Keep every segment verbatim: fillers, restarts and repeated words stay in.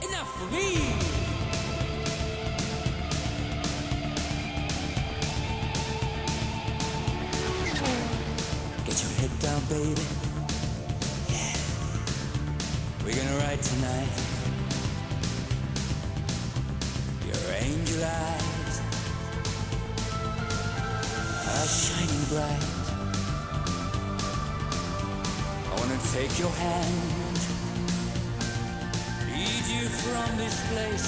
enough for me. Get your head down, baby. Yeah. We're gonna ride tonight. Your angel eyes are shining bright. I wanna take your hand, lead you from this place.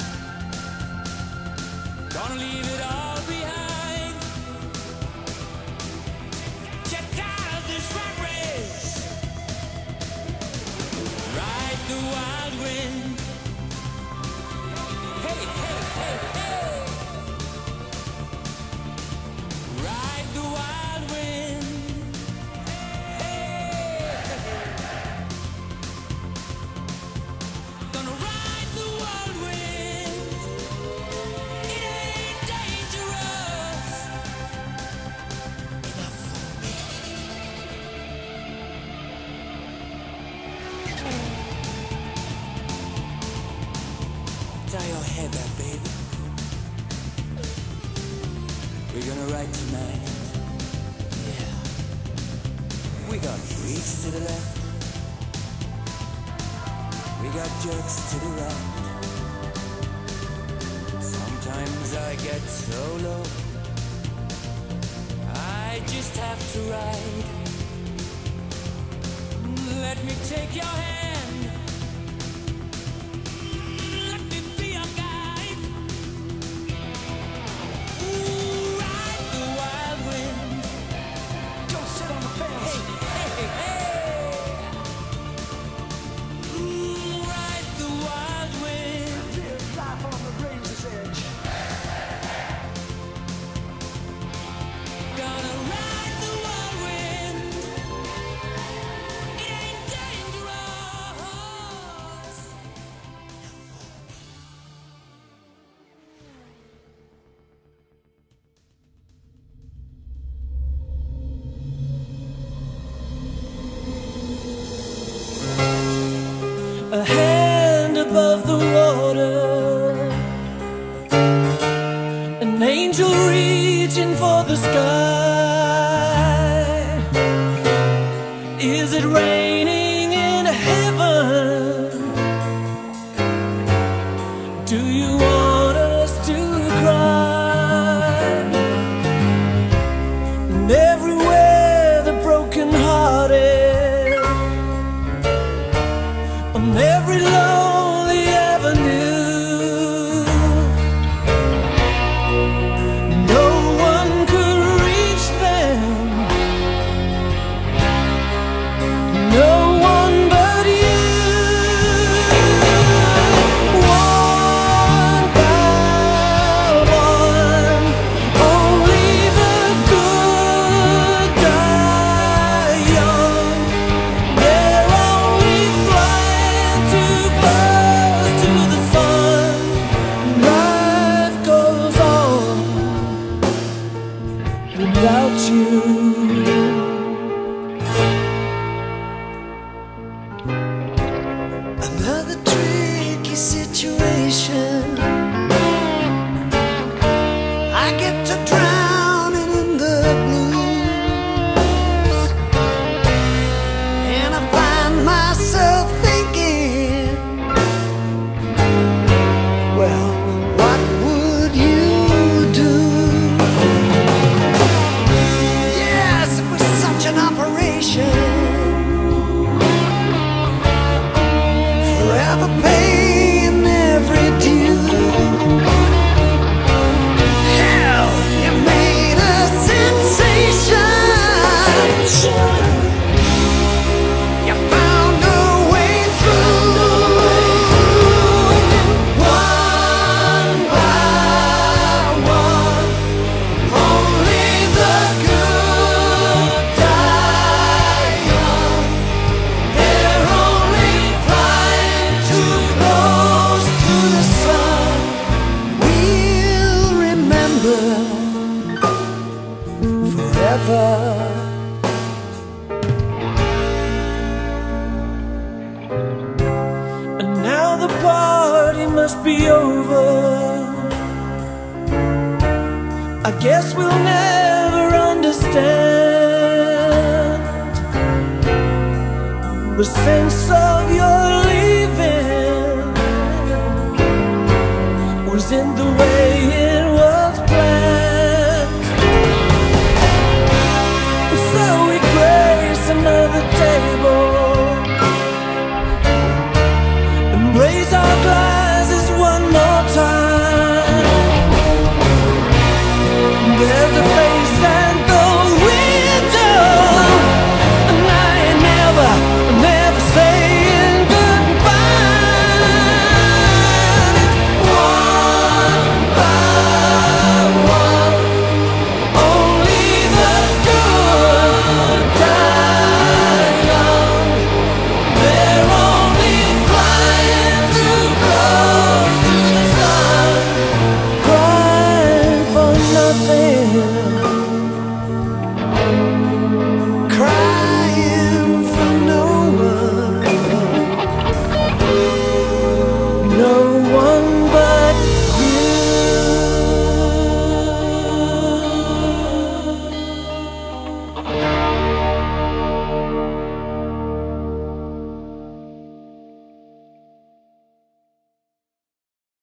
Gonna leave it all behind. Get out of this rat race. Ride the wild wind. Hey, hey, hey, hey. Ride the wild wind. Tie your head up, baby. We're gonna ride tonight. Yeah. We got freaks to the left. We got jerks to the right. Sometimes I get so low, I just have to ride. Let me take your hand. A hand above the water, an angel reaching for the sky. Is it raining in heaven? Do you want us to cry? And everywhere the broken hearted, on every lonely avenue, no one could reach them, no one but you. One by one, only the good die young. They're only flying too close to the sun. Life goes on without you. Another tricky situation. I get to drowning in the blues, and I find myself thinking, well, what would you do? Yes, it was such an operation, forever paying every due. Hell, you made a sensation. You found a way through. One by one, only the good die young. They're only flying too must be over. I guess we'll never understand the sense of your love.